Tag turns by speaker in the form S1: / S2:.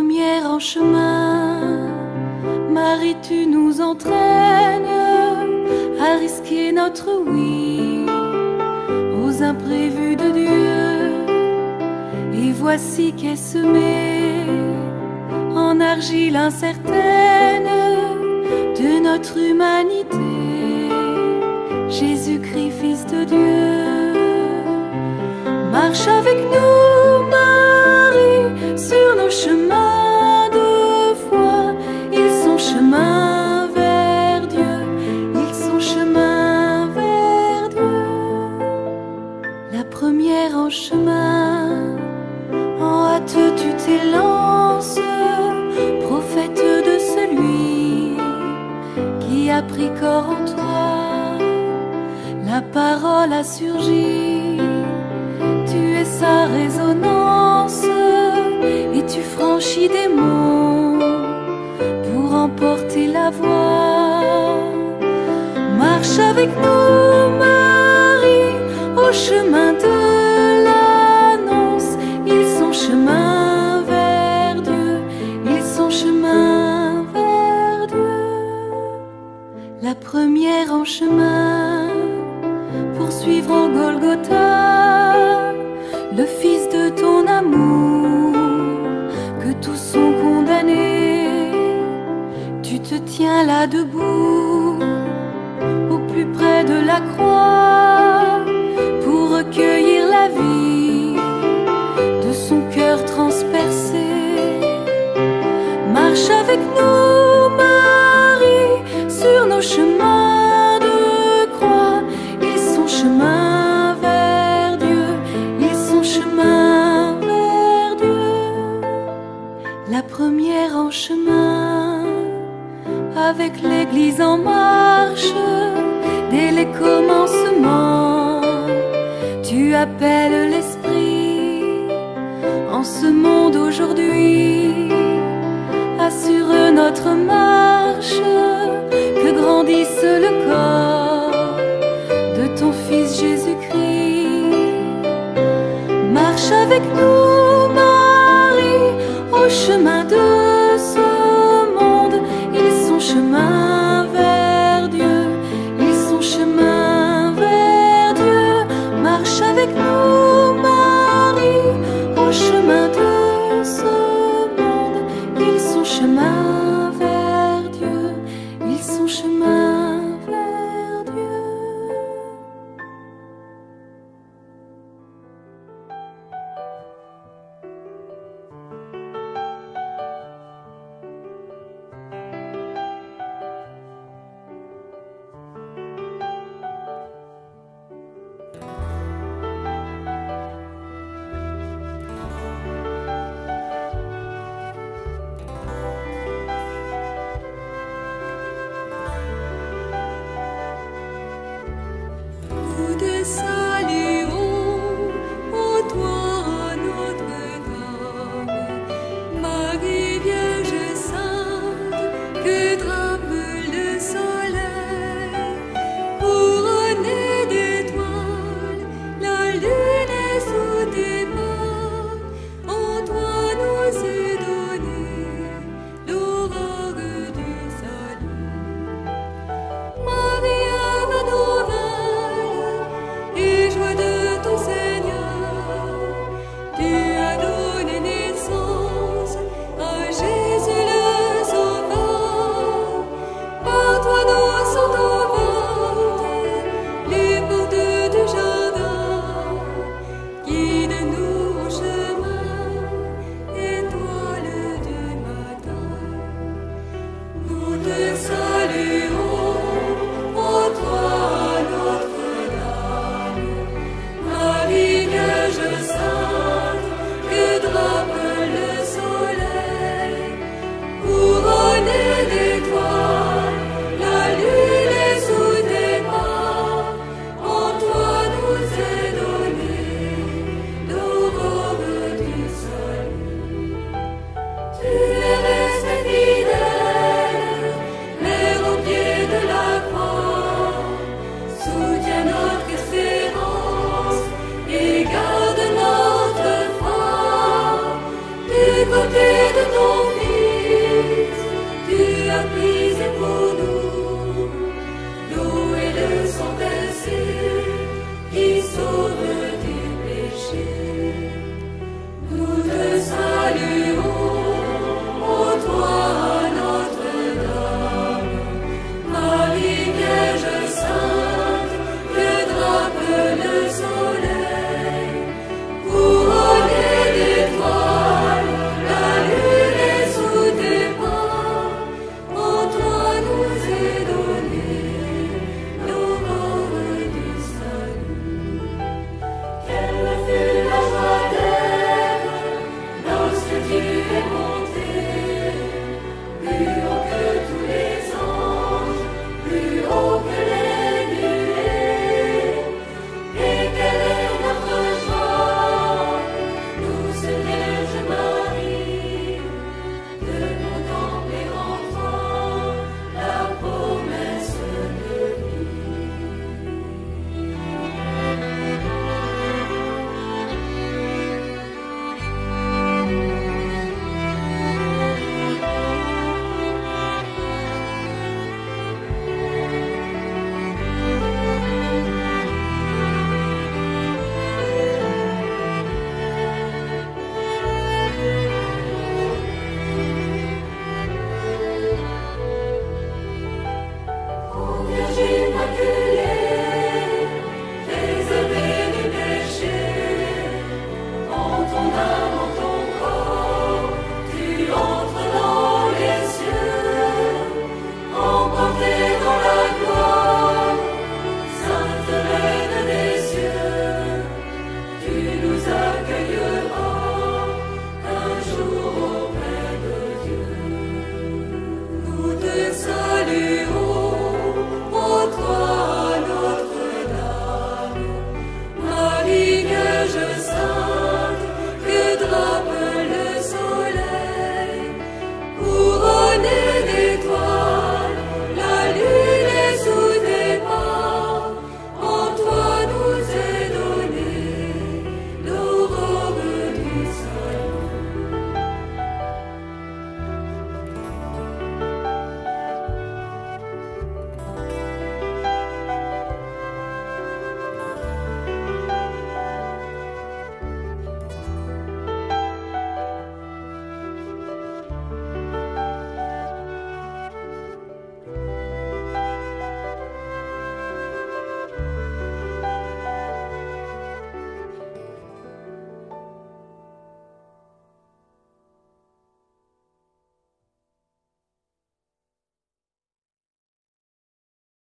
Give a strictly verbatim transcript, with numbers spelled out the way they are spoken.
S1: première en chemin. Marie, tu nous entraînes à risquer notre oui aux imprévus de Dieu. Et voici qu'est semée en argile incertaine de notre humanité, Jésus-Christ, Fils de Dieu. Marche avec nous, Marie, sur nos chemins de foi. Ils sont chemin vers Dieu, ils sont chemin vers Dieu. La première en chemin, en hâte tu t'élances, prophète de celui qui a pris corps en toi. La parole a surgi, tu es sa résonance, et tu franchis des monts pour emporter la voix. Marche avec nous, Marie, au chemin de l'annonce. Ils sont chemin vers Dieu, ils sont chemin vers Dieu. La première en chemin, poursuivre en Golgotha le Fils de ton amour, que tous sont condamnés. Tu te tiens là debout, au plus près de la croix, pour recueillir la vie de son cœur transpercé. Marche avec nous, Marie, sur nos chemins de croix. Ils sont chemin vers Dieu, ils sont chemin vers Dieu. La première en chemin, avec l'Église en marche, dès les commencements, tu appelles l'Esprit en ce monde aujourd'hui. Assure notre marche, que grandisse le corps de ton Fils Jésus-Christ. Marche avec nous, Marie, au chemin de ce monde. Ils sont chemin vers Dieu, ils sont chemin vers Dieu. Marche avec nous, Marie, au chemin de ce monde. Ils sont chemin